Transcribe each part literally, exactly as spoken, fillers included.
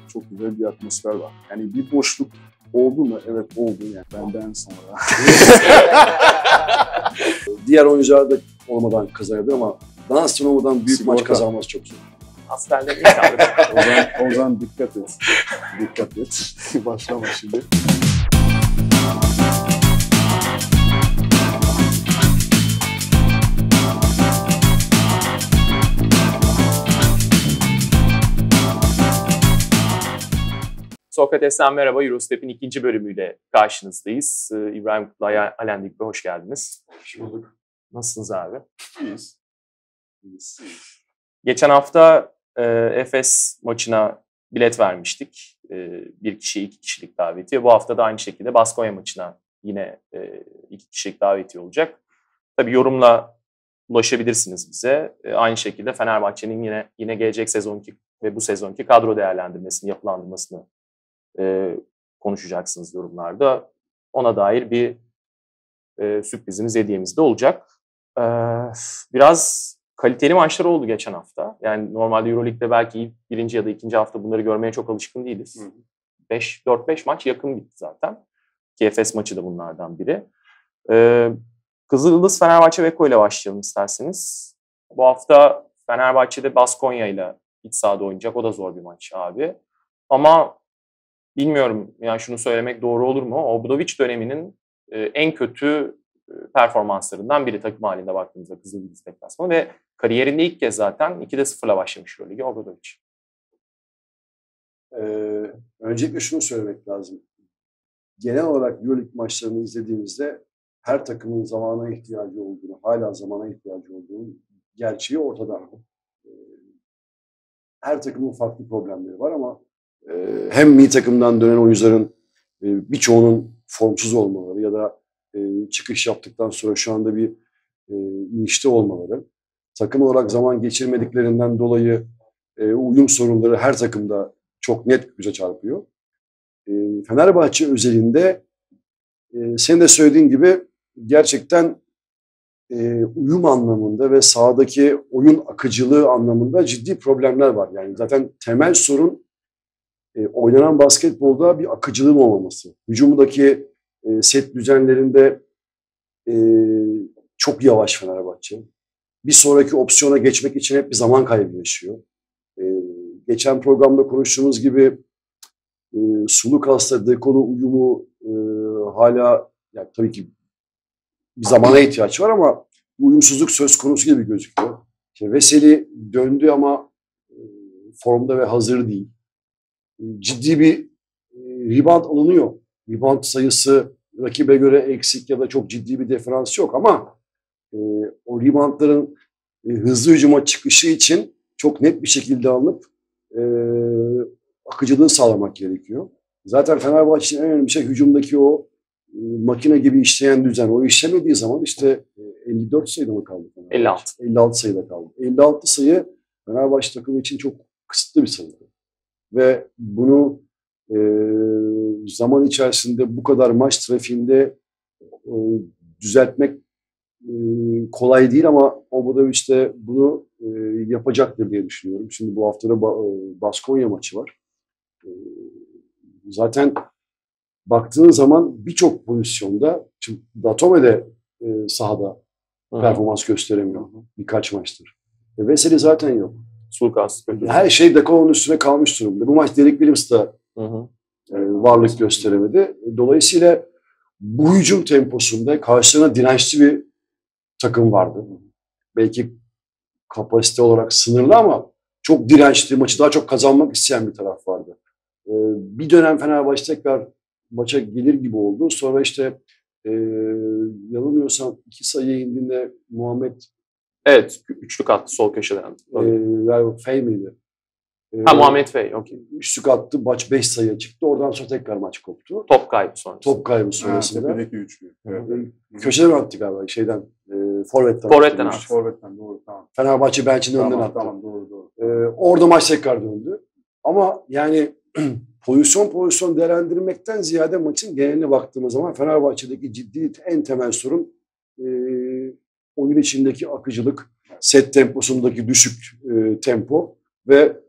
çok güzel bir atmosfer var. Yani bir boşluk oldu mu? Evet oldu yani benden sonra. Diğer oyuncular da olmadan kazanabilir ama Dunstan olmadan büyük Sigorta. maç kazanması çok zor. Askerlerin ilk aldı. Ozan, Ozan dikkat et. Dikkat et. Başlama şimdi. Sokrates'ten merhaba. Eurostep'in ikinci bölümüyle karşınızdayız. Ee, İbrahim Kutlay, Alen Dikbe hoş geldiniz. Hoş bulduk. Nasılsınız abi? İyiyiz. İyiyiz. Geçen hafta e, Efes maçına bilet vermiştik. E, bir kişi iki kişilik davetiye. Bu hafta da aynı şekilde Baskonya maçına yine e, iki kişilik davetiye olacak. Tabii yorumla ulaşabilirsiniz bize. E, aynı şekilde Fenerbahçe'nin yine yine gelecek sezonki ve bu sezonki kadro değerlendirmesini, yapılandırmasını e, konuşacaksınız yorumlarda. Ona dair bir e, sürprizimiz, hediyemiz de olacak. E, biraz kaliteli maçlar oldu geçen hafta. Yani normalde Euroleague'de belki ilk birinci ya da ikinci hafta bunları görmeye çok alışkın değiliz. dört beş maç yakın gitti zaten. Ki Efes maçı da bunlardan biri. E, Kızılyıldız Fenerbahçe Beko ile başlayalım isterseniz. Bu hafta Fenerbahçe'de Baskonya ile iç sahada oynayacak. O da zor bir maç abi. Ama bilmiyorum yani şunu söylemek doğru olur mu? Obradović döneminin e, en kötü e, performanslarından biri takım halinde baktığımızda Kızılyıldız deplasmanı ve kariyerinde ilk kez zaten ikide sıfırla başlamış Euroleague'e Obradović. Ee, öncelikle şunu söylemek lazım. Genel olarak Euroleague maçlarını izlediğimizde her takımın zamana ihtiyacı olduğunu, hala zamana ihtiyacı olduğunu gerçeği ortada. Ee, her takımın farklı problemleri var ama e, hem milli takımdan dönen oyuncuların e, birçoğunun formsuz olmaları ya da e, çıkış yaptıktan sonra şu anda bir e, inişte olmaları, takım olarak zaman geçirmediklerinden dolayı e, uyum sorunları her takımda çok net göze çarpıyor. E, Fenerbahçe özelinde e, senin de söylediğin gibi gerçekten e, uyum anlamında ve sahadaki oyun akıcılığı anlamında ciddi problemler var. Yani zaten temel sorun e, oynanan basketbolda bir akıcılığın olmaması. Hücumdaki e, set düzenlerinde e, çok yavaş Fenerbahçe. Bir sonraki opsiyona geçmek için hep bir zaman kaybı yaşıyor. E, geçen programda konuştuğumuz gibi e, Sulukas'la Dekolo uyumu e, hala yani tabii ki bir zamana ihtiyaç var ama uyumsuzluk söz konusu gibi gözüküyor. İşte Veseli döndü ama e, formda ve hazır değil. E, ciddi bir e, rebound alınıyor. Rebound sayısı rakibe göre eksik ya da çok ciddi bir diferans yok ama e, o reboundların e, hızlı hücuma çıkışı için çok net bir şekilde alınıp e, akıcılığı sağlamak gerekiyor. Zaten Fenerbahçe'nin en önemli şey hücumdaki o e, makine gibi işleyen düzen. O işlemediği zaman işte e, elli dört sayıda mı kaldı? elli altı. elli altı sayıda kaldı. elli altı sayı Fenerbahçe takımı için çok kısıtlı bir sayı. Ve bunu e, zaman içerisinde bu kadar maç trafiğinde e, düzeltmek e, kolay değil ama Obradović de bunu e, yapacaktır diye düşünüyorum. Şimdi bu haftada ba- Baskonya maçı var. E, zaten baktığın zaman birçok pozisyonda, şimdi Datome de e, sahada Hı-hı. performans gösteremiyor Hı-hı. birkaç maçtır. E, Veseli zaten yok. Sulkas. Her şey Dekolo'nun üstüne kalmış durumda. Bu maç Derek Williams da e, varlık gösteremedi. Dolayısıyla bu hücum temposunda karşısına dirençli bir takım vardı. Belki kapasite olarak sınırlı ama çok dirençli, maçı daha çok kazanmak isteyen bir taraf vardı. E, bir dönem Fenerbahçe tekrar maça gelir gibi oldu. Sonra işte e, yanılmıyorsam iki sayıya indiğinde Muhammed evet, üçlük attı sol köşeden. E, Fey miydi? E, ha Muhammed Fey, okey. Üçlük attı, maç beş sayıya çıktı. Oradan sonra tekrar maç koptu. Top kaybı sonrasında. Top kaybı sonrasında. Ha, tepedeki üçlü. Evet. E, köşeden attı galiba şeyden. E, Forvet'ten. Forvet'ten attı. Forvet'ten doğru, tamam. Fenerbahçe bench'in tamam, önden attı. Tamam, doğru, doğru. E, orada maç tekrar döndü. Ama yani pozisyon pozisyon değerlendirmekten ziyade maçın geneline baktığımız zaman Fenerbahçe'deki ciddi en temel sorun e, oyun içindeki akıcılık, set temposundaki düşük e, tempo ve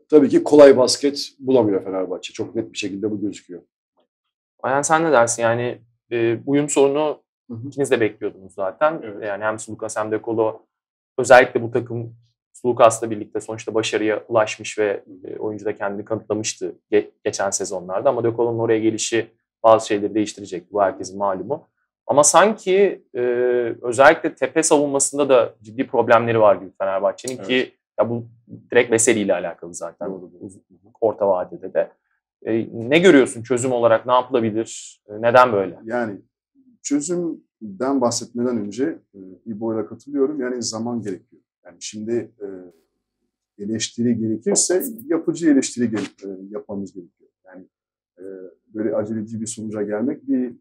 tabii ki kolay basket bulamıyor Fenerbahçe. Çok net bir şekilde bu gözüküyor. Ayhan sen ne dersin? Yani e, uyum sorunu Hı hı. ikiniz de bekliyordunuz zaten. Evet. Yani hem Sulukas hem de Kolo özellikle bu takım Sulukas'la birlikte sonuçta başarıya ulaşmış ve e, oyuncu da kendini kanıtlamıştı ge- geçen sezonlarda. Ama De Colo'nun oraya gelişi bazı şeyleri değiştirecekti. Bu herkesin malumu. Ama sanki e, özellikle tepe savunmasında da ciddi problemleri var gibi Fenerbahçe'nin Evet. ki ya bu direkt Veseli ile alakalı zaten uzun, orta vadede de. E, ne görüyorsun çözüm olarak? Ne yapılabilir? E, neden böyle? Yani çözümden bahsetmeden önce e, İbo'yla katılıyorum. Yani zaman gerekiyor. Yani şimdi e, eleştiri gerekirse yapıcı eleştiri gere- e, yapmamız gerekiyor. Yani e, böyle aceleci bir sonuca gelmek bir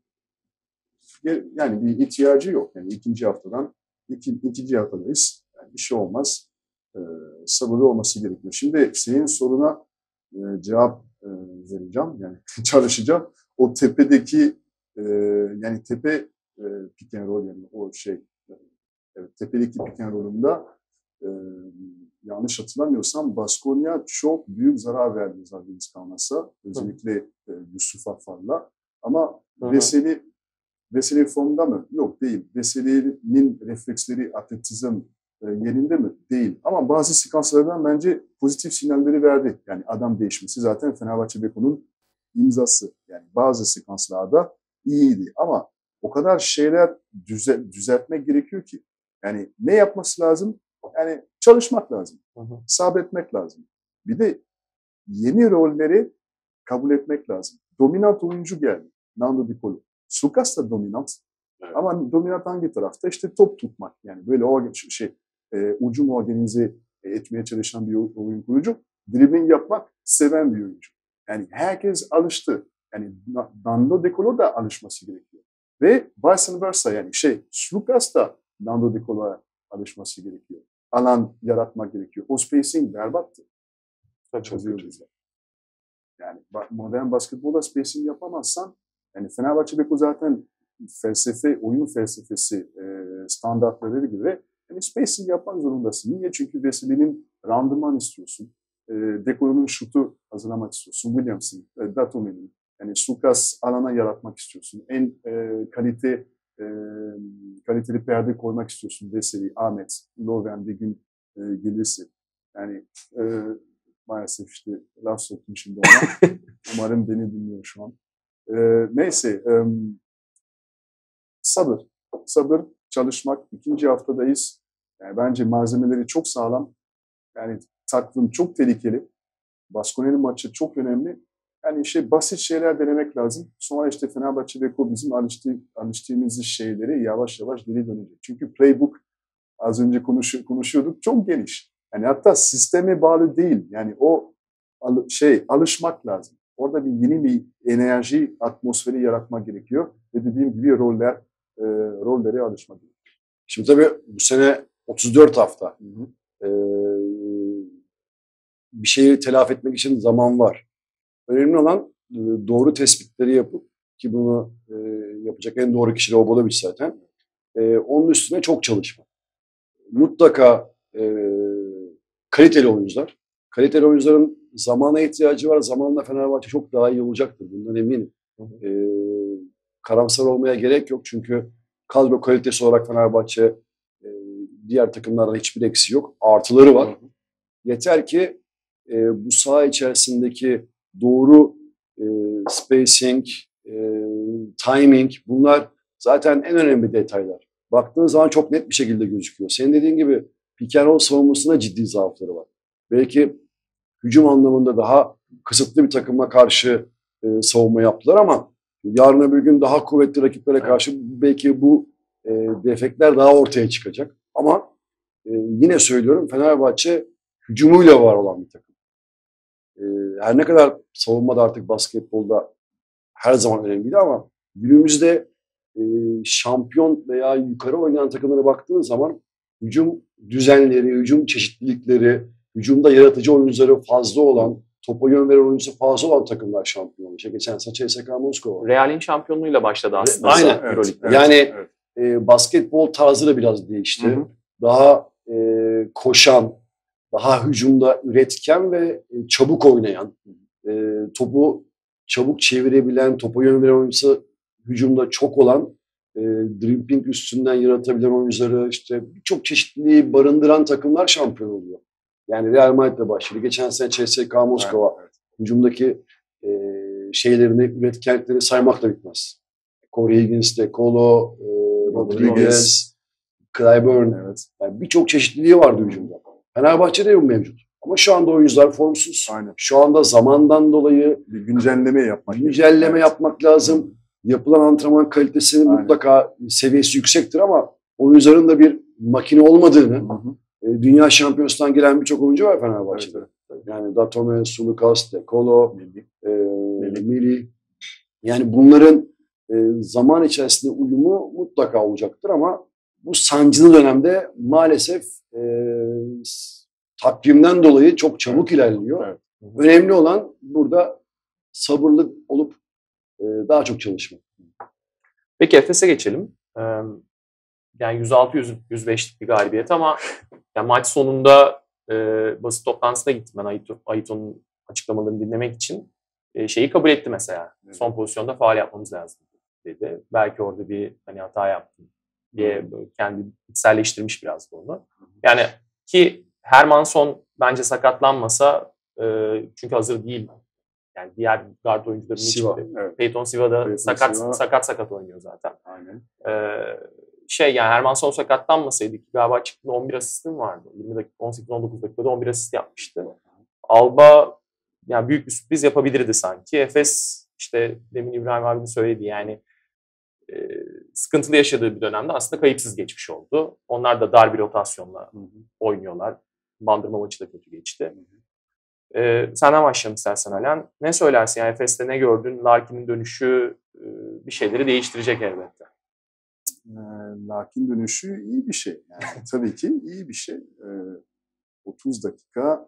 yani bir ihtiyacı yok. Yani ikinci haftadan iki, ikinci haftadayız. Yani bir şey olmaz. E, sabırlı olması gerekiyor. Şimdi senin soruna e, cevap e, vereceğim. Yani çalışacağım. O tepedeki e, yani tepe e, pick and roll yani o şey e, evet, tepedeki pick and roll'unda e, yanlış hatırlamıyorsam Baskonya çok büyük zarar verdi Zalgiris Kaunas'a. Özellikle e, Yusuf Afar'la. Ama Hı hı. Veseli Veseli formda mı? Yok değil. Veseli'nin refleksleri, atletizm e, yerinde mi? Değil. Ama bazı sekanslardan bence pozitif sinyalleri verdi. Yani adam değişmesi zaten Fenerbahçe Beko'nun imzası. Yani bazı sekanslarda iyiydi. Ama o kadar şeyler düze, düzeltmek gerekiyor ki. Yani ne yapması lazım? Yani çalışmak lazım. Hı hı. Sabretmek lazım. Bir de yeni rolleri kabul etmek lazım. Dominant oyuncu geldi. Nando Di Colo. Sulukas da dominant. Evet. Ama dominant hangi tarafta? İşte top tutmak. Yani böyle o şey e, ucum organize etmeye çalışan bir oyun kurucu. Dribbling yapmak seven bir oyuncu. Yani herkes alıştı. Yani Nando Di Colo da alışması gerekiyor. Ve vice versa yani şey Sulukas da Nando Di Colo'ya alışması gerekiyor. Alan yaratmak gerekiyor. O spacing berbattı. Çözüyor bize. Yani modern basketbolda spacing yapamazsan yani Fenerbahçe Beko zaten felsefe, oyun felsefesi e, standartları göre yani spacing yapmak zorundasın. Niye? Çünkü Veseli'nin randıman istiyorsun. E, Deko'nun şutu hazırlamak istiyorsun. Williams'ın, e, Datome'nin. Yani Sulukas alana yaratmak istiyorsun. En e, kalite e, kaliteli perde koymak istiyorsun. Veseli, Ahmet, Loven bir gün e, gelirse. Yani e, maalesef işte laf soktum şimdi ona. Umarım beni dinliyor şu an. Ee, neyse, e, sabır. Sabır, çalışmak. İkinci haftadayız. Yani bence malzemeleri çok sağlam. Yani takvim çok tehlikeli. Baskonya'nın maçı çok önemli. Yani şey basit şeyler denemek lazım. Sonra işte Fenerbahçe Beko bizim alıştı, alıştığımız şeyleri yavaş yavaş geri dönecek. Çünkü playbook az önce konuş, konuşuyorduk çok geniş. Yani hatta sisteme bağlı değil. Yani o şey alışmak lazım. Orada bir yeni bir enerji atmosferi yaratmak gerekiyor. Ve dediğim gibi roller e, rollere alışmak gerekiyor. Şimdi tabii bu sene otuz dört hafta. Hı hı. Ee, bir şeyi telafi etmek için zaman var. Önemli olan e, doğru tespitleri yapıp ki bunu e, yapacak en doğru kişi de Obradoviç zaten. E, onun üstüne çok çalışma. Mutlaka e, kaliteli oyuncular. Kaliteli oyuncuların zamana ihtiyacı var. Zamanla Fenerbahçe çok daha iyi olacaktır. Bundan eminim. E, karamsar olmaya gerek yok. Çünkü kadro kalitesi olarak Fenerbahçe e, diğer takımlardan hiçbir eksiği yok. Artıları var. Yeter ki e, bu saha içerisindeki doğru e, spacing, e, timing bunlar zaten en önemli detaylar. Baktığın zaman çok net bir şekilde gözüküyor. Senin dediğin gibi pick and roll savunmasında ciddi zaafları var. Belki hücum anlamında daha kısıtlı bir takıma karşı e, savunma yaptılar ama yarın öbür gün daha kuvvetli rakiplere karşı belki bu e, defekler daha ortaya çıkacak. Ama e, yine söylüyorum Fenerbahçe hücumuyla var olan bir takım. E, her ne kadar savunmada artık basketbolda her zaman önemliydi ama günümüzde e, şampiyon veya yukarı oynayan takımlara baktığın zaman hücum düzenleri, hücum çeşitlilikleri, hücumda yaratıcı oyuncuları fazla olan, topa yön veren oyuncusu fazla olan takımlar şampiyon. İşte geçen sene C S K A Moskova. Real'in şampiyonluğuyla başladı aslında. Aynen. Evet, Euroleague'de. evet, Yani evet. E, basketbol tarzı da biraz değişti. Hı hı. Daha e, koşan, daha hücumda üretken ve çabuk oynayan, e, topu çabuk çevirebilen, topa yön veren oyuncusu hücumda çok olan, e, dribbling üstünden yaratabilen oyuncuları işte birçok çeşitliliği barındıran takımlar şampiyon oluyor. Yani Real Madrid'le başladı. Geçen sene C S K A Moskova evet, evet. hücumdaki e, şeylerini, üretkenliklerini saymakla bitmez. Corey Higgins, De Colo, e, Rodriguez, Clyburn. Evet. Yani birçok çeşitliliği vardı hücumda. Fenerbahçe'de de bu mevcut. Ama şu anda oyuncular formsuz. Aynen. Şu anda zamandan dolayı bir güncelleme yapmak. Güncelleme evet. yapmak lazım. Yapılan antrenman kalitesinin Aynen. mutlaka seviyesi yüksektir ama oyuncuların da bir makine olmadığını, hı hı. E, dünya şampiyonasından gelen birçok oyuncu var Fenerbahçe'de. Evet, evet. Yani Datome, Sulukas, De Colo, Mili. E, Mili. Yani bunların e, zaman içerisinde uyumu mutlaka olacaktır ama bu sancılı dönemde maalesef e, takvimden dolayı çok çabuk ilerliyor. Evet. Önemli olan burada sabırlı olup e, daha çok çalışmak. Peki Efes'e geçelim. Ee, yani yüz altı yüz beşlik bir galibiyet ama yani maç sonunda e, basın toplantısına gittim ben Ayton, Ayton'un açıklamalarını dinlemek için. E, şeyi kabul etti mesela. Evet. Son pozisyonda faul yapmamız lazım dedi. Belki orada bir hani hata yaptım diye kendi içselleştirmiş biraz da onu. Yani ki Hermanson bence sakatlanmasa e, çünkü hazır değil. Yani diğer guard oyuncuların Siva, içinde. Evet. Peyton Siva da Peyton sakat, Siva. sakat sakat oynuyor zaten. Aynen. Ee, şey yani Hermanson sakatlanmasaydı ki galiba çıktığında on bir asistim vardı. yirmi dakika, on sekiz on dokuz dakikada on bir asist yapmıştı. Alba yani büyük bir sürpriz yapabilirdi sanki. Efes işte demin İbrahim abinin söylediği yani e, sıkıntılı yaşadığı bir dönemde aslında kayıpsız geçmiş oldu. Onlar da dar bir rotasyonla Hı-hı. oynuyorlar. Bandırma maçı da kötü geçti. Hı-hı. Ee, senden başlayalım istersen Alen. Ne söylersin? Yani Efes'te ne gördün? Larkin'in dönüşü e, bir şeyleri değiştirecek elbette. E, Larkin dönüşü iyi bir şey. Yani, tabii ki iyi bir şey. E, otuz dakika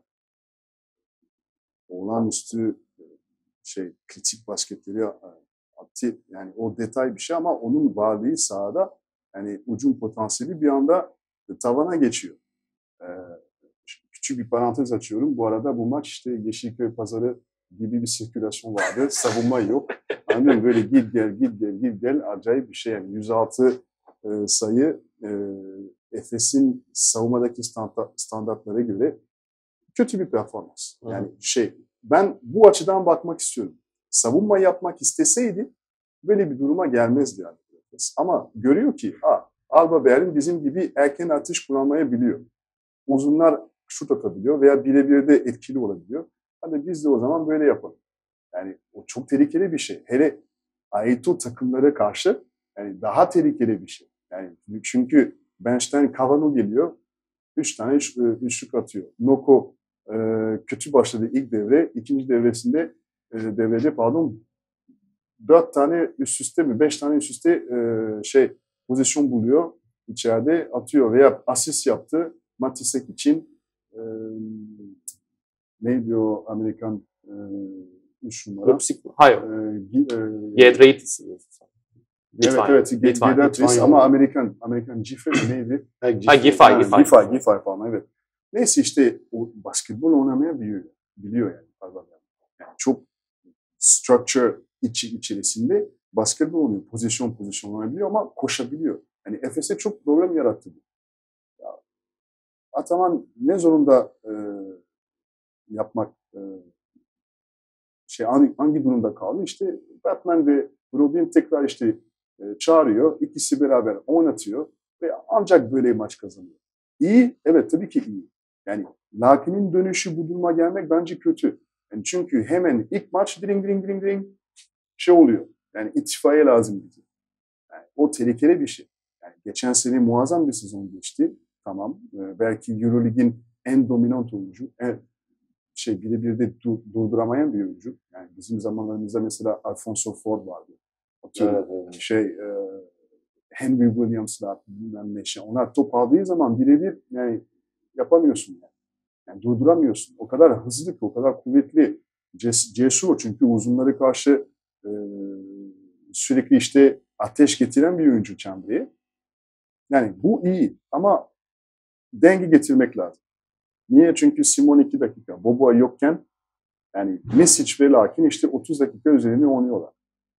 olağanüstü şey kritik basketleri attı. Yani o detay bir şey ama onun varlığı sahada yani ucun potansiyeli bir anda tavana geçiyor. E, Küçük bir parantez açıyorum. Bu arada bu maç işte Yeşilköy Pazarı gibi bir sirkülasyon vardı. Savunma yok. Anladın mı? Böyle git gel, git gel, git gel. Acayip bir şey yani. yüz altı e, sayı e, Efes'in savunmadaki standart, standartlara göre kötü bir performans. Yani Hı. şey ben bu açıdan bakmak istiyorum. Savunma yapmak isteseydi böyle bir duruma gelmezdi yani. Ama görüyor ki ha, Alba Berlin bizim gibi erken atış kullanmayabiliyor. Uzunlar şut atabiliyor veya birebir de etkili olabiliyor. Hadi biz de o zaman böyle yapalım. Yani o çok tehlikeli bir şey. Hele Aito takımlara karşı yani daha tehlikeli bir şey. Yani çünkü bench'ten Cavano geliyor. Üç tane üç, üçlük atıyor. Noko e, kötü başladı ilk devre. İkinci devresinde e, devrede pardon dört tane üst üste mi? Beş tane üst üste e, şey pozisyon buluyor. İçeride atıyor veya asist yaptı. Matisek için e, neydi o Amerikan e, üç numara? Hayır. Giedraitis. Evet evet. Giedraitis ama Amerikan Amerikan Giffey neydi? Ha Giffey. Giffey. Giffey falan evet. Neyse işte o basketbol oynamaya biliyor. Biliyor yani. yani çok structure içi içerisinde basketbol oynuyor. Pozisyon pozisyon oynayabiliyor ama koşabiliyor. Yani Efes'e çok problem yarattı. Ya, Ataman ne zorunda e, yapmak e, şey hangi, hangi durumda kaldı? İşte Batman ve Robin tekrar işte e, çağırıyor. İkisi beraber oynatıyor ve ancak böyle maç kazanıyor. İyi, evet tabii ki iyi. Yani Larkin'in dönüşü bu duruma gelmek bence kötü. Yani çünkü hemen ilk maç dring dring dring dring şey oluyor. Yani itfaiye lazım bize. Yani o tehlikeli bir şey. Yani geçen sene muazzam bir sezon geçti. Tamam. Ee, belki Euroleague'in en dominant oyuncu. En, şey birebir de du, durduramayan bir oyuncu. Yani bizim zamanlarımızda mesela Alfonso Ford vardı. Evet, evet. Şey e, Henry Williams'lar bilmem ne şey. Onlar top aldığı zaman birebir yani yapamıyorsun yani. Yani durduramıyorsun. O kadar hızlı ki, o kadar kuvvetli. Ces, cesur çünkü uzunlara karşı e, sürekli işte ateş getiren bir oyuncu Çambri'ye. Yani bu iyi ama denge getirmek lazım. Niye? Çünkü Simon iki dakika. Boboa yokken yani Mesic ve Larkin işte otuz dakika üzerine oynuyorlar.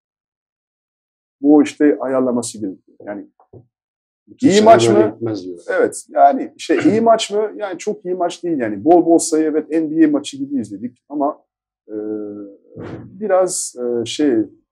Bu işte ayarlaması gerekiyor. Yani Bütün iyi sene maç böyle mı? gitmez diyor. Evet. Yani şey iyi maç mı? Yani çok iyi maç değil yani. Bol bol sayı, evet, N B A maçı gibi izledik ama e, biraz e, şey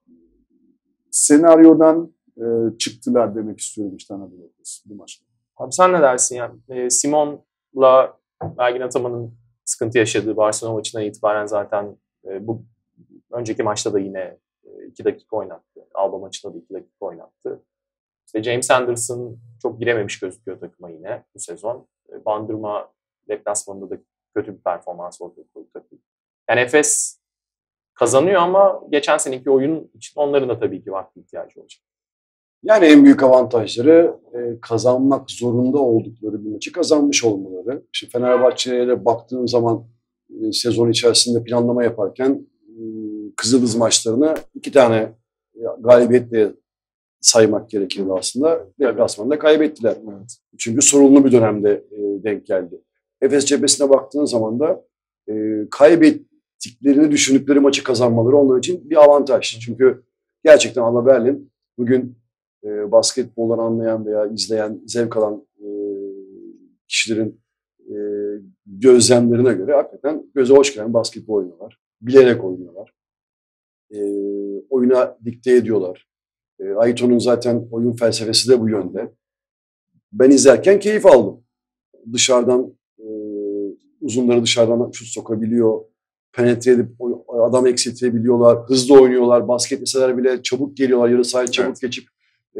senaryodan e, çıktılar demek istiyorum işte Anadolu Efes bu maçta. Abi sen ne dersin yani? E, Simon'la Ergin Ataman'ın sıkıntı yaşadığı Barcelona maçına itibaren zaten e, bu önceki maçta da yine e, iki dakika oynattı. Alba maçında da iki dakika oynattı. İşte James Anderson çok girememiş gözüküyor takıma yine bu sezon. E, Bandırma deplasmanında da kötü bir performans ortaya koydu takım. Yani Efes kazanıyor ama geçen seneki oyun için onların da tabii ki vakti ihtiyacı olacak. Yani en büyük avantajları e, kazanmak zorunda oldukları bir maçı kazanmış olmaları. İşte Fenerbahçe'ye baktığın zaman e, sezon içerisinde planlama yaparken e, Kızıldız maçlarını iki tane galibiyetle saymak gerekirdi aslında. Deplasmanda kaybettiler. Evet. Çünkü sorunlu bir dönemde e, denk geldi. Efes cephesine baktığın zaman da e, kaybettiklerini düşündükleri maçı kazanmaları onlar için bir avantaj. Çünkü gerçekten Alba Berlin bugün e, basketboldan anlayan veya izleyen, zevk alan e, kişilerin e, gözlemlerine göre hakikaten göze hoş gelen basketbol oynuyorlar. Bilerek oynuyorlar. E, oyuna dikte ediyorlar. E, Ayton'un zaten oyun felsefesi de bu yönde. Ben izlerken keyif aldım. Dışarıdan e, uzunları dışarıdan şut sokabiliyor. Penetre edip adam eksiltebiliyorlar. Hızlı oynuyorlar. Basket meseler bile çabuk geliyorlar. Yarı sahaya çabuk evet. geçip e,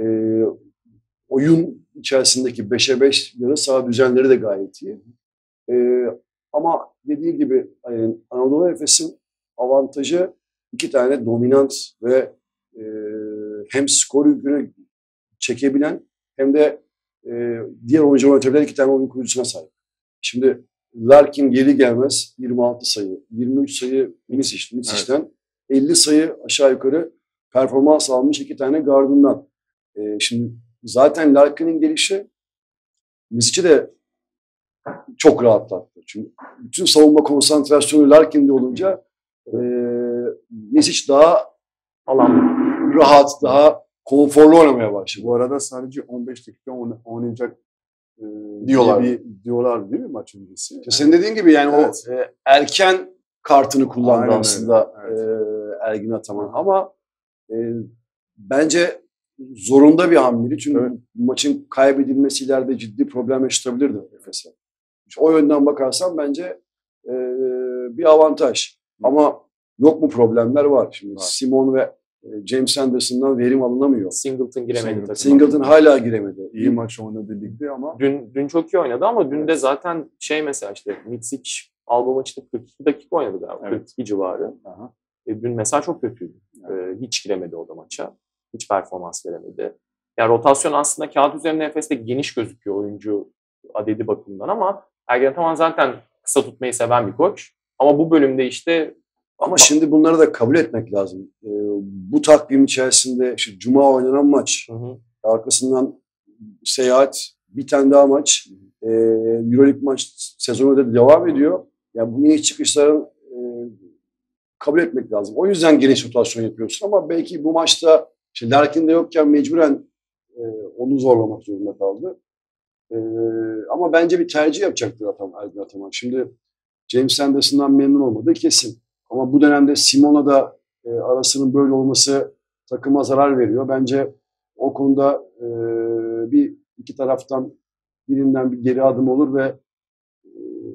oyun içerisindeki beşe beş yarı saha düzenleri de gayet iyi. E, ama dediği gibi yani Anadolu Efes'in avantajı iki tane dominant ve e, hem skor yükünü çekebilen hem de e, diğer oyuncu yöntemler iki tane oyun kurucusuna sahip. Şimdi Larkin geri gelmez yirmi altı sayı, yirmi üç sayı Misic'ten, Misic'ten evet. elli sayı aşağı yukarı performans almış iki tane gardından. E, şimdi zaten Larkin'in gelişi Misic'i de çok rahatlattı. Çünkü bütün savunma konsantrasyonu Larkin'de olunca e, Misic daha alan rahat, daha konforlu oynamaya başladı. Bu arada sadece on beş dakika oynayacak e, diyorlar. Bir, diyorlar değil mi maç öncesi? Yani. Senin dediğin gibi yani evet. o e, erken kartını kullandı aynen aslında evet. e, Ergin Ataman. Ama e, bence zorunda bir hamleydi. Çünkü evet. maçın kaybedilmesi ileride ciddi problem yaşatabilirdi Efes'e. O yönden bakarsan bence e, bir avantaj. Hı. Ama yok mu problemler var. Şimdi var. Simon ve James Anderson'dan verim alınamıyor. Singleton giremedi. Singleton, Singleton hala giremedi. İyi maç oynadı ligde ama. Dün dün çok iyi oynadı ama dün evet. de zaten şey mesela işte Mitsic Alba maçında kırk iki dakika oynadı galiba. Evet. kırk iki civarı. Aha. E, dün mesela çok kötüydü. Evet. E, hiç giremedi o da maça. Hiç performans veremedi. Yani rotasyon aslında kağıt üzerinde Efes'te geniş gözüküyor oyuncu adedi bakımından ama Ergin Ataman zaten kısa tutmayı seven bir koç. Ama bu bölümde işte ama şimdi bunları da kabul etmek lazım. Ee, bu takvim içerisinde işte Cuma oynanan maç, hı hı. arkasından seyahat, bir tane daha maç, e, Euroleague maç sezonu da devam ediyor. Yani bu iniş çıkışların e, kabul etmek lazım. O yüzden geniş rotasyon yapıyorsun ama belki bu maçta işte Larkin de yokken mecburen e, onu zorlamak zorunda kaldı. E, ama bence bir tercih yapacaktır Ataman, Ataman. Şimdi James Anderson'dan memnun olmadığı kesin. Ama bu dönemde Simon'la da e, arasının böyle olması takıma zarar veriyor. Bence o konuda e, bir iki taraftan birinden bir geri adım olur ve e,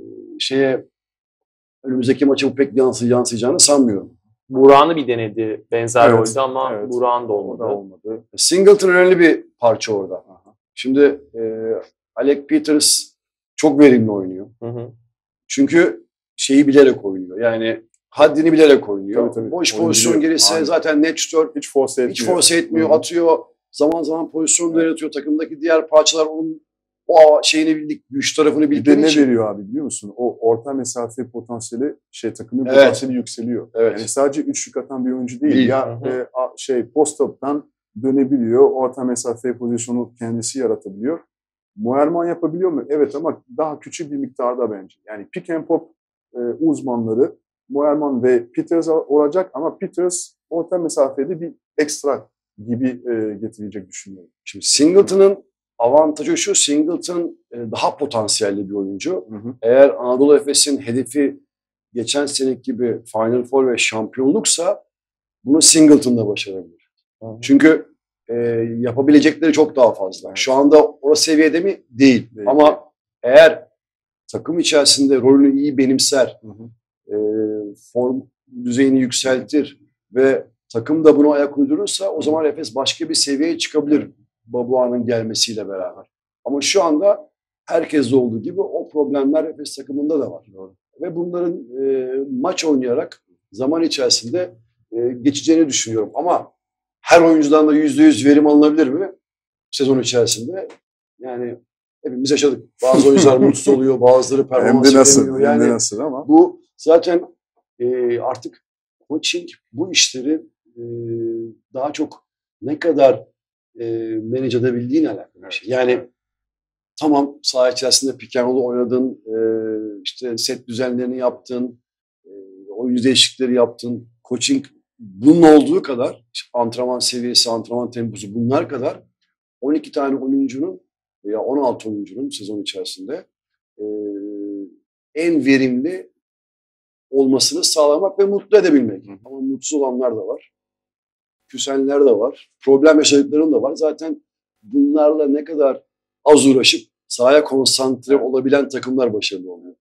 şeye önümüzdeki maça bu pek yansı, yansıyacağını sanmıyorum. Burak'ını bir denedi benzer evet, oydu ama evet. Burak'ın da olmadı. olmadı. Singleton önemli bir parça orada. Aha. Şimdi e, Alec Peters çok verimli oynuyor. Hı hı. Çünkü şeyi bilerek oynuyor. Yani haddini bilerek oynuyor. Tabii, tabii. Boş pozisyon gelirse aynen. Zaten net şutör hiç force etmiyor, hiç force etmiyor Hı-hı. atıyor. Zaman zaman pozisyonda evet. yaratıyor. Takımdaki diğer parçalar onun o şeyini bildik, güç tarafını bildikleri bir de ne için. veriyor abi biliyor musun? O orta mesafe potansiyeli, şey takımın evet. potansiyeli yükseliyor. Evet. Yani sadece üçlük atan bir oyuncu değil. değil. Ya e, şey post-up'tan dönebiliyor. Orta mesafe pozisyonu kendisi yaratabiliyor. Moerman yapabiliyor mu? Evet ama daha küçük bir miktarda bence. Yani pick and pop e, uzmanları Moerman ve Peters olacak ama Peters orta mesafede bir ekstra gibi e, getirecek düşünüyorum. Şimdi Singleton'ın avantajı şu, Singleton e, daha potansiyelli bir oyuncu. Hı hı. Eğer Anadolu Efes'in hedefi geçen seneki gibi Final Four ve şampiyonluksa bunu Singleton'da başarabilir. Hı hı. Çünkü e, yapabilecekleri çok daha fazla. Evet. Şu anda o seviyede mi? Değil. Değil. Ama eğer takım içerisinde rolünü iyi benimser, Hı hı. e, form düzeyini yükseltir ve takım da buna ayak uydurursa o zaman Efes başka bir seviyeye çıkabilir Babuan'ın gelmesiyle beraber. Ama şu anda herkeste olduğu gibi o problemler Efes takımında da var. Doğru. Ve bunların e, maç oynayarak zaman içerisinde e, geçeceğini düşünüyorum. Ama her oyuncudan da yüzde yüz verim alınabilir mi sezon içerisinde? Yani hepimiz yaşadık. Bazı oyuncular mutsuz oluyor, bazıları Hem performans de nasıl, veremiyor. hem de Yani nasıl ama. bu zaten e, artık coaching bu işleri e, daha çok ne kadar e, manage edebildiğine alakalı bir şey. Yani tamam saha içerisinde pick and roll oynadın, e, işte set düzenlerini yaptın, e, oyuncu değişiklikleri yaptın. Coaching bunun olduğu kadar, işte antrenman seviyesi, antrenman temposu bunlar kadar on iki tane oyuncunun veya on altı oyuncunun sezon içerisinde e, en verimli olmasını sağlamak ve mutlu edebilmek. Hı hı. Ama mutsuz olanlar da var. Küsenler de var. Problem yaşadıklarının da var. Zaten bunlarla ne kadar az uğraşıp sahaya konsantre olabilen takımlar başarılı oluyor.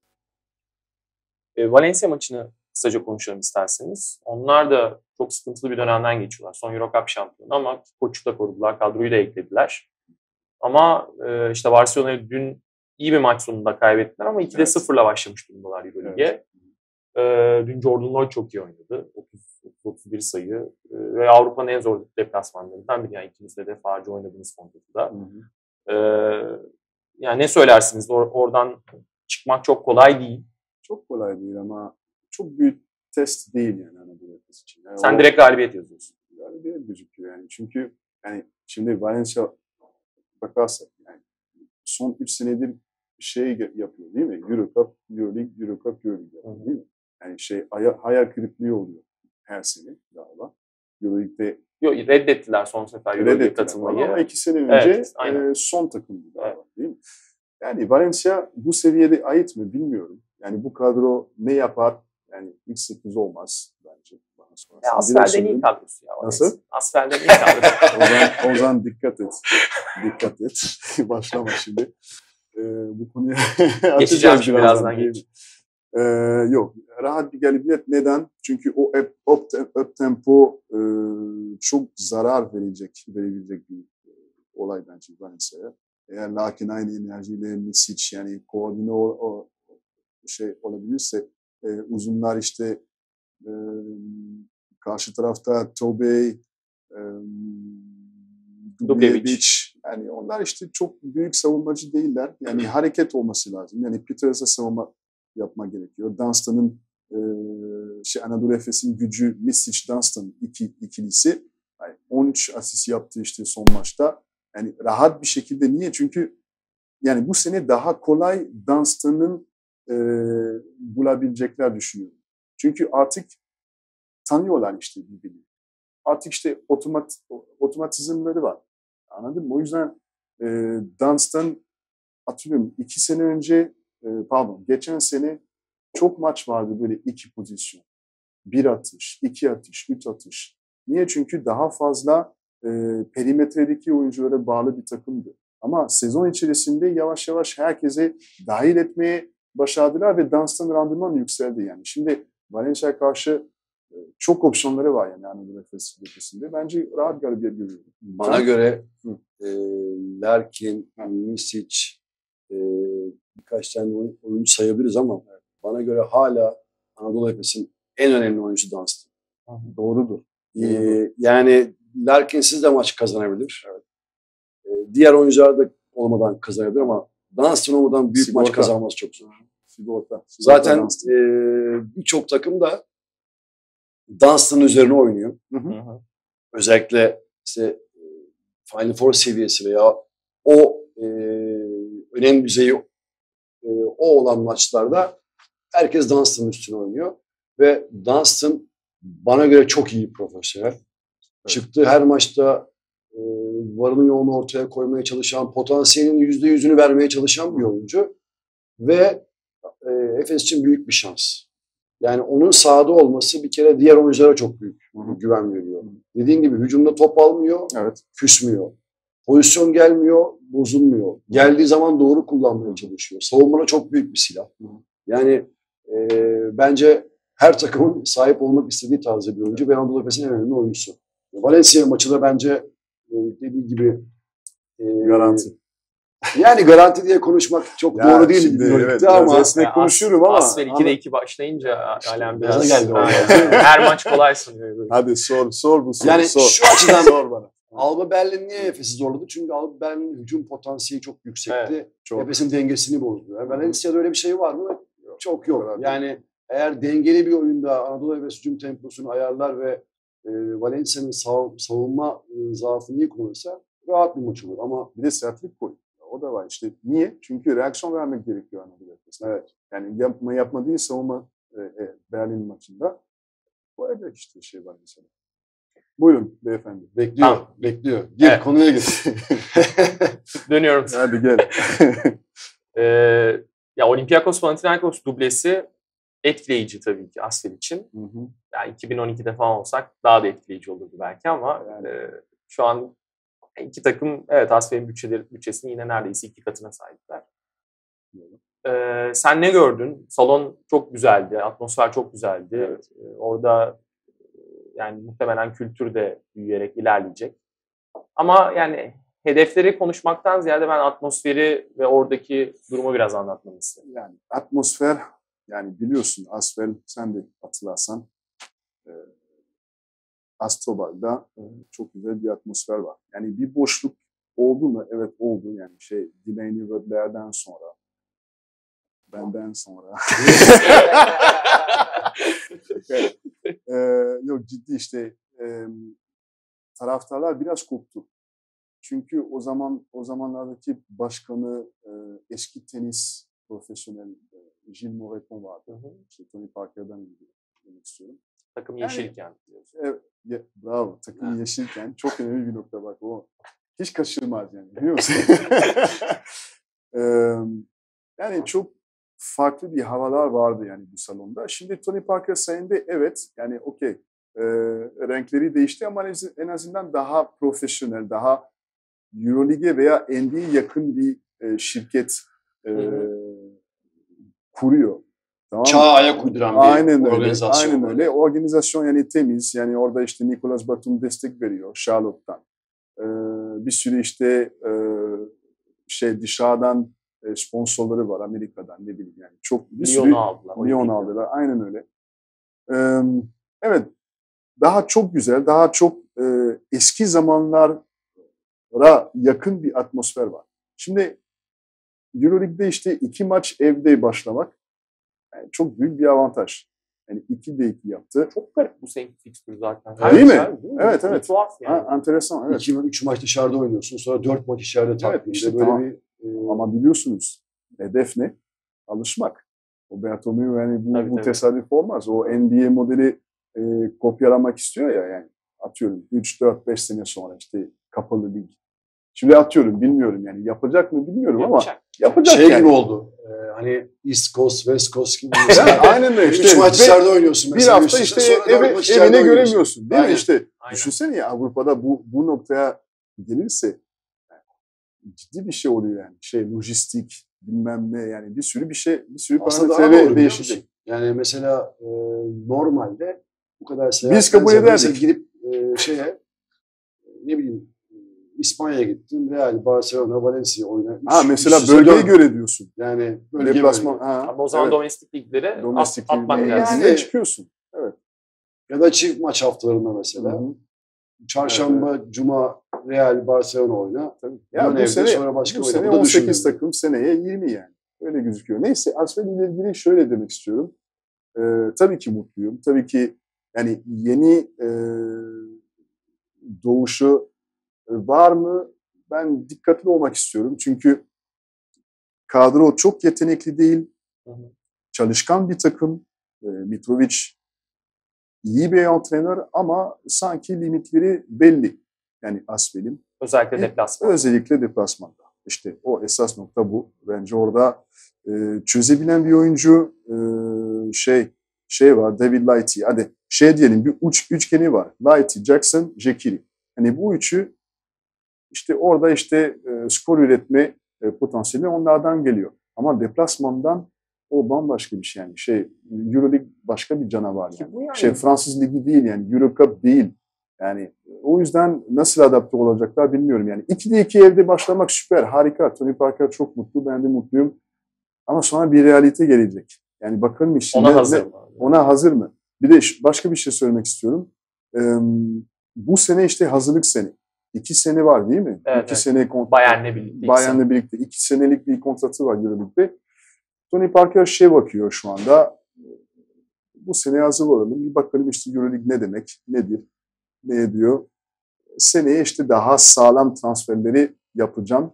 E, Valencia maçını kısaca konuşalım isterseniz. Onlar da çok sıkıntılı bir dönemden geçiyorlar. Son Euro Cup şampiyonu ama koçu da korudular, kadroyu da eklediler. Ama e, işte Barcelona'ya dün iyi bir maç sonunda kaybettiler ama ikide Evet. sıfırla başlamış durumdalar Euroleague'e. Evet. E, dün Jordan Lloyd çok iyi oynadı. otuz otuz bir sayı e, ve Avrupa'nın en zor deplasmanlarından biri. Yani ikinizde de facia oynadığınız kontrada. E, yani ne söylersiniz? Or- oradan çıkmak çok kolay değil. Çok kolay değil ama çok büyük test değil yani Anadolu Efes için. Yani Sen o- direkt galibiyet yazıyorsun. galibiyet gözüküyor yani. Çünkü yani şimdi Valencia bakarsak yani son üç senedir şey yapıyor değil mi? Euro Cup, Euroleague, Euro Cup, Euroleague yapıyor değil mi? Yani şey hayal, hayal kırıklığı oluyor her sene galiba. Euroleague'de Yok, reddettiler son sefer Euroleague'e reddettiler katılmayı. ama iki sene önce Evet, aynen. e, son takımdı galiba değil mi? Yani Valencia bu seviyede ait mi bilmiyorum. Yani bu kadro ne yapar? Yani ilk sekiz olmaz bence. Bana sorarsan. Ya Direkt Asfel'den iyi söyleyeyim. kadrosu ya. Nasıl? Asfel'den iyi kadrosu. Ozan, Ozan dikkat et. Dikkat et. Başlama şimdi. Ee, bu konuya Geçeceğim açacağız şimdi birazdan. birazdan geç. Ee, yok. Rahat bir galibiyet. Neden? Çünkü o up, up, up tempo e, çok zarar verecek, verebilecek bir e, olay bence Valencia'ya. Eğer lakin aynı enerjiyle Misic yani koordine o, o şey olabilirse e, uzunlar işte e, karşı tarafta Tobey, e, Dubljevic, yani onlar işte çok büyük savunmacı değiller. Yani hareket olması lazım. Yani Peters'a savunma yapma gerekiyor. Dunstan'ın e, şey Anadolu Efes'in gücü Misic Dunstan iki, ikilisi yani on üç asist yaptı işte son maçta. Yani rahat bir şekilde niye? Çünkü yani bu sene daha kolay Dunstan'ın e, bulabilecekler düşünüyorum. Çünkü artık tanıyorlar işte birbirini. Artık işte otomat, otomatizmleri var. Anladın mı? O yüzden e, Dunstan hatırlıyorum iki sene önce e, pardon geçen sene çok maç vardı böyle iki pozisyon. Bir atış, iki atış, üç atış. Niye? Çünkü daha fazla e, perimetredeki oyunculara bağlı bir takımdı. Ama sezon içerisinde yavaş yavaş herkese dahil etmeye başardılar ve Dunstan randıman yükseldi yani. Şimdi Valencia'ya karşı e, çok opsiyonları var yani Anadolu Efes cephesinde. Bence rahat galibiyet görüyorum. Bana Sen? göre e, Larkin, Misic, e, birkaç tane oyuncu sayabiliriz ama bana göre hala Anadolu Efes'in en önemli oyuncusu Dunstan. Doğrudur. Ee, yani Larkin'siz de maç kazanabilir. Evet. Ee, diğer oyuncular da olmadan kazanabilir ama Dunstan olmadan büyük Sigorta. maç kazanması çok zor. Sigorta. Sigorta Zaten Dunstan. e, birçok takım da Dunstan'ın üzerine oynuyor. Hı hı. Hı hı. Özellikle işte Final Four seviyesi veya o e, önem düzeyi e, o olan maçlarda herkes Dunstan'ın üstüne oynuyor. Ve Dunstan bana göre çok iyi bir profesyonel. Evet. Çıktığı her maçta e, varını yoğunu ortaya koymaya çalışan, potansiyelinin yüzde yüzünü vermeye çalışan bir oyuncu. Ve e, Efes için büyük bir şans. Yani onun sahada olması bir kere diğer oyunculara çok büyük Hı-hı. güven veriyor. Hı-hı. Dediğin gibi hücumda top almıyor, evet. küsmüyor. Pozisyon gelmiyor, bozulmuyor. Geldiği zaman doğru kullanmaya çalışıyor. Savunmada çok büyük bir silah. Hı-hı. Yani e, bence her takımın sahip olmak istediği tarzda bir oyuncu ve Anadolu Efes'in en önemli oyuncusu. Valencia maçı da bence e, dediği gibi e, garanti. Yani garanti diye konuşmak çok ya doğru değil. Şimdi, evet, ama esnek konuşuyorum ama. Asfer ikide iki başlayınca işte, halen biraz geldi her maç kolay sanıyor. Hadi sor, sor bu soru. Yani sor. şu açıdan sor bana. Alba Berlin niye Efes'i zorladı? Çünkü Alba Berlin'in hücum potansiyeli çok yüksekti. Evet, çok. Efes'in dengesini bozdu. Yani Valencia'da öyle bir şey var mı? Yok, çok yok. Yani eğer dengeli bir oyunda Anadolu Efes hücum temposunu ayarlar ve e, Valencia'nın sav- savunma e, zaafını iyi kullanırsa rahat bir maç olur. Ama bir de sertlik koy. O da var işte. Niye? Çünkü reaksiyon vermek gerekiyor Anadolu Efes'e. Evet. Yani yapma yapma değil savunma e, e, Berlin maçında. Koyacak işte şey var mesela. Buyurun beyefendi. Bekliyor, tamam. bekliyor. Gir, evet. Konuya gir. Dönüyorum. Hadi gel. ee, ya Olympiakos Panathinaikos dublesi etkileyici tabii ki Asfer için. Hı hı. Yani iki bin on ikide falan olsak daha da etkileyici olurdu belki ama yani e, şu an iki takım evet Asfer'in bütçeleri, bütçesinin yine neredeyse iki katına sahipler. Ee, sen ne gördün? Salon çok güzeldi, atmosfer çok güzeldi. Evet. Ee, orada yani muhtemelen kültür de büyüyerek ilerleyecek. Ama yani hedefleri konuşmaktan ziyade ben atmosferi ve oradaki durumu biraz anlatmanı istedim. Yani atmosfer, yani biliyorsun Asfer, sen de hatırlarsan e, Astrobal'da e, çok güzel bir atmosfer var. Yani bir boşluk oldu mu? Evet oldu. Yani şey Delaney Rödler'den sonra, benden sonra. evet. ee, yok ciddi işte e, taraftarlar biraz koptu. Çünkü o zaman o zamanlardaki başkanı e, eski tenis profesyonel e, Gilles Moreton vardı. Hı hı. İşte Tony Parker'dan demek istiyorum. Takım yeşilken. Yani, evet, bravo. Takım ha. yeşilken çok önemli bir nokta bak o. Hiç kaçırmaz yani biliyor musun? ee, yani çok farklı bir havalar vardı yani bu salonda. Şimdi Tony Parker sayende evet yani okey e, renkleri değişti ama en azından daha profesyonel, daha Euroleague'e veya N B A'ye yakın bir e, şirket e, kuruyor. Tamam. Çağa ayak uyduran bir aynen organizasyon. Aynen öyle. Organizasyon yani temiz. Yani orada işte Nicolas Batum destek veriyor Charlotte'tan. Ee, bir sürü işte e, şey dışarıdan e, sponsorları var Amerika'dan ne bileyim yani. Çok bir sürü Lyon'u aldılar. Lyon aldılar. Aynen öyle. Ee, evet. Daha çok güzel, daha çok e, eski zamanlara yakın bir atmosfer var. Şimdi Euroleague'de işte iki maç evde başlamak yani çok büyük bir avantaj. Yani iki de iki yaptı. Çok garip bu seneki fikstür zaten. Her değil, mi? değil mi? Evet, evet. Tuhaf yani. Ha, enteresan, evet. İki, üç maç dışarıda oynuyorsun. Sonra dört maç içeride takip. Evet, işte böyle tamam. bir... E... Ama biliyorsunuz, hedef ne? Alışmak. O Bertomeu yani bu, tabii, bu tabii. tesadüf olmaz. O N B A modeli e, kopyalamak istiyor ya yani. Atıyorum üç dört beş sene sonra işte kapalı lig. Şimdi atıyorum bilmiyorum yani yapacak mı bilmiyorum yapacak. ama yapacak şey yani. gibi oldu. Ee, hani East Coast, West Coast gibi. Aynen öyle. İşte, üç maç içeride oynuyorsun. Bir hafta işte eve, evine göremiyorsun. Değil Aynen. mi işte? Aynen. Düşünsene ya Avrupa'da bu bu noktaya gelirse yani, ciddi bir şey oluyor yani. Şey lojistik bilmem ne yani bir sürü bir şey bir sürü parametre değişecek. Yani mesela e, normalde bu kadar seyahat biz kabul ederdik. Gidip e, şeye ne bileyim İspanya'ya gittin. Real, Barcelona, Valencia oyna. Ha mesela bölgeye göre diyorsun. Yani bölge deplasman. Ha, ama o zaman evet. domestik liglere domestik at, atmak lazım. Yani çıkıyorsun. Evet. Ya da çift maç haftalarında mesela. Hı-hı. Çarşamba, evet. Cuma Real, Barcelona oyna. Tabii. Ya bu evde, sene, sonra başka bu sene on sekiz takım, seneye yirmi yani. Öyle gözüküyor. Neyse Asfer ile ilgili şöyle demek istiyorum. Ee, tabii ki mutluyum. Tabii ki yani yeni e, doğuşu var mı? Ben dikkatli olmak istiyorum. Çünkü kadro çok yetenekli değil. Hı hı. Çalışkan bir takım. E, Mitrovic iyi bir antrenör ama sanki limitleri belli. Yani Asbel'in. Özellikle E, deplasman. Özellikle deplasmanda. İşte o esas nokta bu. Bence orada e, çözebilen bir oyuncu e, şey şey var, David Lighty. Hadi şey diyelim, bir uç üçgeni var. Lighty, Jackson, Jekiri. Hani bu üçü işte orada işte e, skor üretme e, potansiyeli onlardan geliyor. Ama deplasmandan o bambaşka bir şey yani. Şey Euroleague başka bir canavar yani. Bu yani. Şey Fransız Ligi değil yani, Euro Cup değil. Yani o yüzden nasıl adapte olacaklar bilmiyorum yani. ikide iki evde başlamak süper, harika. Tony Parker çok mutlu, ben de mutluyum. Ama sonra bir realite gelecek. Yani bakalım işte. Ona ne, hazır ne, mı? Ona hazır mı? Bir de başka bir şey söylemek istiyorum. Ee, bu sene işte hazırlık sene. İki sene var değil mi? Evet, İki evet. sene kontratı. Bayern'le birlikte. Bayern'le birlikte. İki senelik bir kontratı var Euroleague'de. Tony Parker şey bakıyor şu anda. Bu sene hazır olalım. Bir bakalım işte Euroleague ne demek, nedir, ne ediyor. Seneye işte daha sağlam transferleri yapacağım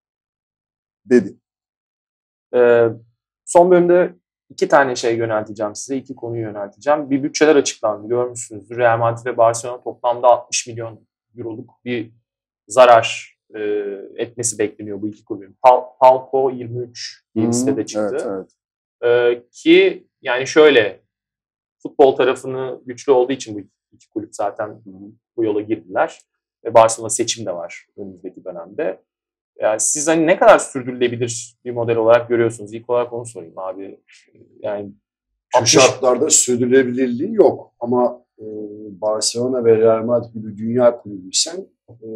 dedi. Ee, son bölümde iki tane şey yönelteceğim size. iki konuyu yönelteceğim. Bir bütçeler açıklandı. Görmüşsünüzdür. Real Madrid ve Barcelona toplamda altmış milyon euroluk bir zarar e, etmesi bekleniyor bu iki kulübün. Pal Palco yirmi üç diye bir sitede çıktı. Evet, evet. Ee, ki yani şöyle, futbol tarafını güçlü olduğu için bu iki kulüp zaten bu yola girdiler. Ve Barcelona seçim de var önümüzdeki dönemde. Yani siz hani ne kadar sürdürülebilir bir model olarak görüyorsunuz? İlk olarak onu sorayım abi. Yani Şu altmış şartlarda sürdürülebilirliği yok ama e, Barcelona ve Real Madrid gibi dünya kulübüysen e,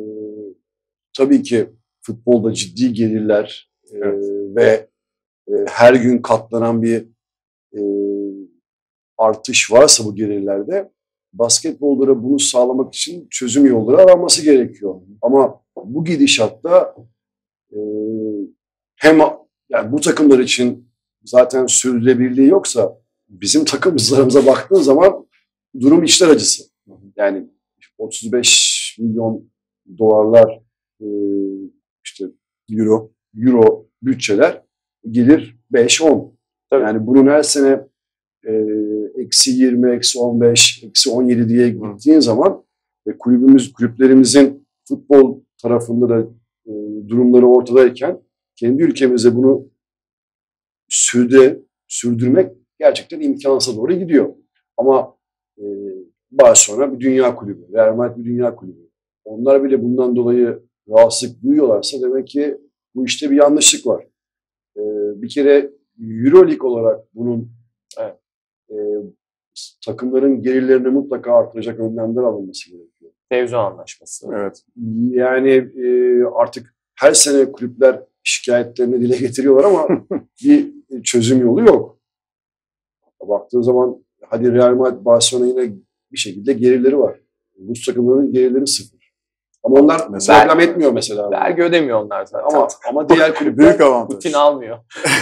tabii ki futbolda ciddi gelirler e, Evet. ve e, her gün katlanan bir e, artış varsa bu gelirlerde basketbollara bunu sağlamak için çözüm yolları aranması gerekiyor. Ama bu gidişatta e, hem yani bu takımlar için zaten sürdürülebilirliği yoksa bizim takımlarımıza baktığın zaman durum içler acısı. Yani otuz beş milyon dolarlar e, işte euro euro bütçeler gelir beş on. Yani bunun her sene e, eksi yirmi, eksi on beş, eksi on yedi diye gittiğin zaman ve kulübümüz, kulüplerimizin futbol tarafında da e, durumları ortadayken kendi ülkemize bunu sürdü, sürdürmek gerçekten imkansıza doğru gidiyor. Ama e, Barcelona bir dünya kulübü, Real Madrid bir dünya kulübü. Onlar bile bundan dolayı rahatsızlık duyuyorlarsa demek ki bu işte bir yanlışlık var. E, bir kere Euroleague olarak bunun evet, e, takımların gelirlerini mutlaka artıracak önlemler alınması gerekiyor. Televizyon anlaşması. Evet. Yani e, artık her sene kulüpler şikayetlerini dile getiriyorlar ama bir çözüm yolu yok. Baktığı zaman hadi Real Madrid, Barcelona yine bir şekilde gelirleri var. Rus takımlarının gelirleri sıfır. Ama onlar mesela problem etmiyor mesela. Vergi ödemiyor onlar zaten. Ama ama diğer kulüpler büyük avantaj. Putin almıyor.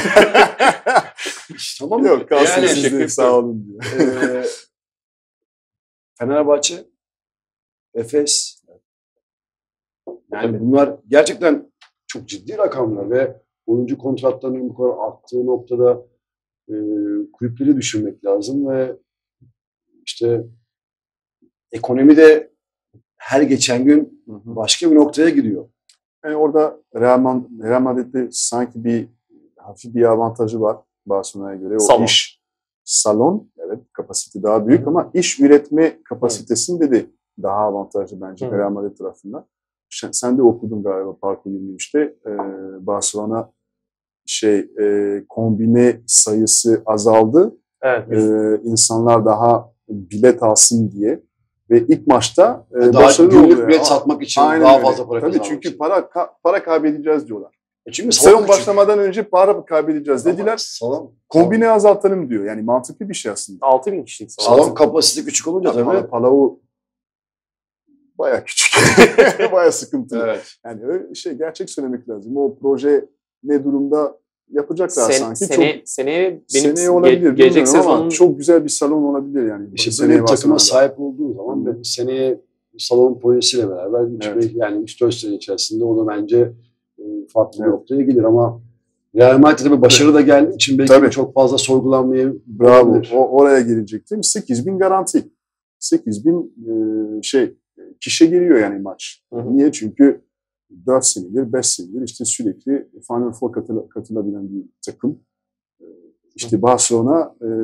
Tamam. Yok, kalsın yani, sizde, sağ olun diyor. E, Fenerbahçe, Efes, yani bunlar gerçekten çok ciddi rakamlar ve oyuncu kontratlarının bu kadar arttığı noktada e, kulüpleri düşünmek lazım ve işte ekonomi de her geçen gün başka bir noktaya gidiyor. Yani orada Real, Real Madrid'de sanki bir hafif bir avantajı var Barcelona'ya göre. O salon. iş salon, evet, kapasite daha büyük. Hı-hı. Ama iş üretme kapasitesinde de daha avantajlı bence Hı-hı. Real Madrid tarafından. Sen de okudun galiba Parko yirmi üçte. Ee, Barcelona şey e, kombine sayısı azaldı. Evet. Ee, insanlar daha bilet alsın diye. Ve ilk maçta e, daha günlük bilet satmak için Aynen daha öyle. fazla para kazanmak çünkü için. para ka, para kaybedeceğiz diyorlar. E çünkü sezon başlamadan önce para kaybedeceğiz dediler. Salon, kombine salon. azaltalım diyor. Yani mantıklı bir şey aslında. altı bin kişilik salon. Salon kapasite küçük olunca ya, tabii. Palau bayağı küçük. bayağı sıkıntılı. Evet. Yani öyle şey, gerçek söylemek lazım. O proje ne durumda yapacaklar Sen, sanki. Sene, çok, seneye benim seneye olabilir. Ge- gelecek sezonun çok güzel bir salon olabilir yani. İşte böyle bir takıma sahip olduğu zaman hmm. seneye salon projesiyle beraber evet. yani üç dört sene içerisinde onu bence farklı evet. bir noktaya gelir ama Real Madrid'e bir başarı da geldiği için belki Tabii. çok fazla sorgulanmayabilir. Bravo. O, oraya gelecektim. sekiz bin garanti. sekiz bin e, şey kişi geliyor yani maç. Hı hı. Niye? Çünkü dört senedir, beş senedir işte sürekli Final Four katıla, katılabilen bir takım. E, işte Barcelona e,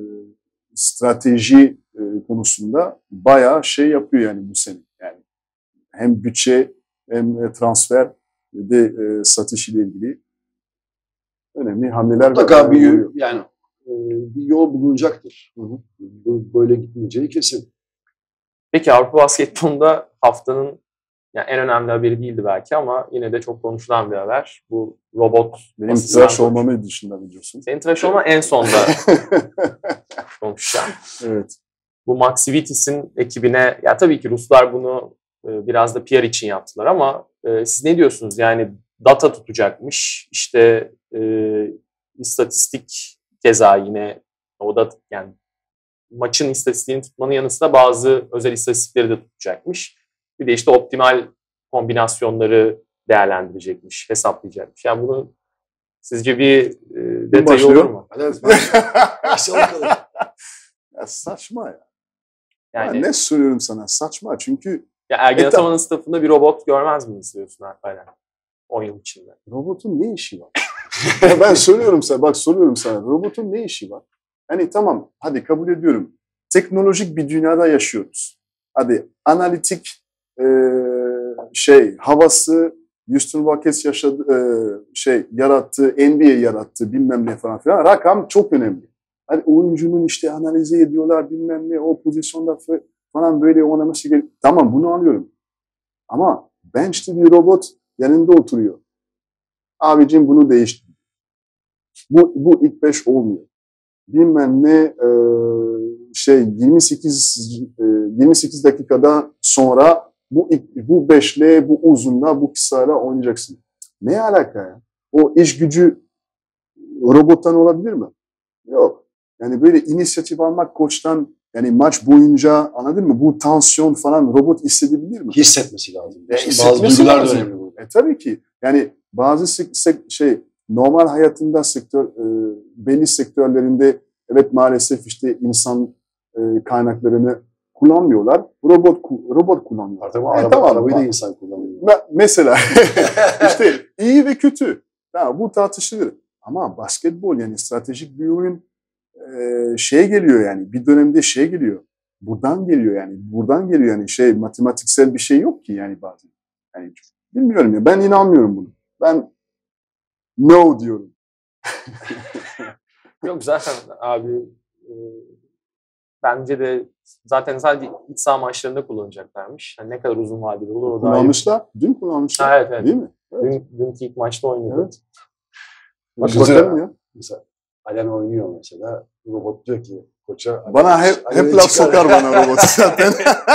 strateji e, konusunda bayağı şey yapıyor yani bu sene. Yani hem bütçe hem transfer ve de e, satış ile ilgili önemli hamleler Mutlaka bir, oluyor. yani, e, bir yol bulunacaktır. Hı hı. Böyle gitmeyeceği kesin. Peki Avrupa basketbolunda haftanın yani en önemli haberi değildi belki ama yine de çok konuşulan bir haber. Bu robot. Benim tıraş olmamı dışında biliyorsun. Senin tıraş olma en sonda konuşacağım. Evet. Bu Maxivitis'in ekibine, ya tabii ki Ruslar bunu e, biraz da P R için yaptılar ama e, siz ne diyorsunuz? Yani data tutacakmış, işte e, istatistik keza yine o da yani maçın istatistiğini tutmanın yanı sıra bazı özel istatistikleri de tutacakmış. Bir de işte optimal kombinasyonları değerlendirecekmiş, hesaplayacakmış. Yani bunu sizce bir e, detayı olur mu? Evet, başlayalım. Ya saçma ya. Yani Ya ne söylüyorum sana? Saçma çünkü ya Ergin E, Ataman'ın staffında bir robot görmez mi istiyorsun Alperen? on yıl içinde. robotun ne işi var? Ya ben söylüyorum sana, bak soruyorum sana. Robotun ne işi var? Hani tamam, hadi kabul ediyorum. Teknolojik bir dünyada yaşıyoruz. Hadi analitik e, şey havası, Houston Rockets yaşadı, e, şey yarattı, N B A yarattı, bilmem ne falan filan. Rakam çok önemli. Hani oyuncunun işte analize ediyorlar, bilmem ne, o pozisyonda falan böyle oynaması gerekiyor. Tamam, bunu anlıyorum. Ama bench'te bir robot yanında oturuyor. Abicim bunu değiştir. Bu, bu ilk beş olmuyor. Bilmem ne e, şey yirmi sekiz e, yirmi sekiz dakikada sonra bu bu beşle, bu uzunla, bu kısayla oynayacaksın. Ne alaka ya? O iş gücü robottan olabilir mi? Yok. Yani böyle inisiyatif almak koçtan, yani maç boyunca, anladın mı? Bu tansiyon falan robot hissedebilir mi? Hissetmesi lazım. E, İşte hissetmesi bazı duygular da lazım. önemli burada. E tabii ki. Yani bazı sek- sek- şey normal hayatında sektör e, belli sektörlerinde evet maalesef işte insan e, kaynaklarını kullanmıyorlar. Robot ku- robot kullanıyorlar. Artık E, araba, tamam. arabayı da insan kullanıyor. Me- mesela işte iyi ve kötü. Tamam, bu tartışılır. Ama basketbol yani stratejik bir oyun e, şey geliyor yani bir dönemde şey geliyor. Buradan geliyor yani. Buradan geliyor yani şey matematiksel bir şey yok ki yani bazen. Yani bilmiyorum ya, ben inanmıyorum bunu. Ben no diyorum. Yok zaten abi e, bence de zaten sadece iç saha maçlarında kullanacaklarmış. Yani ne kadar uzun vadeli olur o da ayrı. Kullanmışlar. Dün kullanmışlar. Ha, evet, evet. Değil mi? Evet. Dün, dünkü ilk maçta oynadı. Evet. Bak Güzel. bakalım ya. Mesela Alen oynuyor mesela. Robot diyor ki koça... Bana hep, Alen'i hep laf çıkar. sokar bana robot zaten.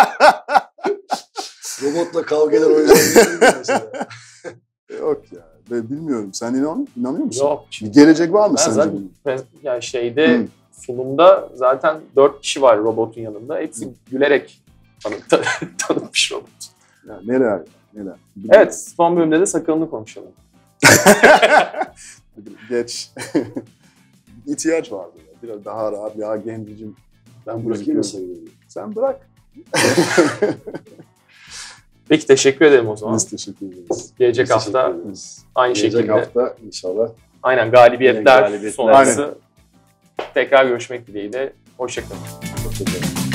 Robotla kavga eder oynayabilir mesela. Yok ya. Ben bilmiyorum. Sen inan, inanıyor musun? Yok. Bir gelecek var mı Ben sence zaten bunun? pre- yani şeyde Hı. sunumda zaten dört kişi var robotun yanında. Hepsi gülerek tanı- ta- tanıtmış robot. Ya, neler? Neler? Evet, son bölümde de sakalını konuşalım. Geç. İhtiyaç vardı ya. Biraz daha rahat, daha gencicim. Ben bırakayım mı sayıyorum? Sen bırak. Peki teşekkür ederim o zaman. Biz teşekkür ederiz. Gelecek Biz hafta teşekkür ederiz. aynı Gelecek şekilde. hafta inşallah. Aynen galibiyetler, Yine galibiyetler. sonrası tekrar görüşmek dileğiyle. Hoşçakalın. Hoşçakalın.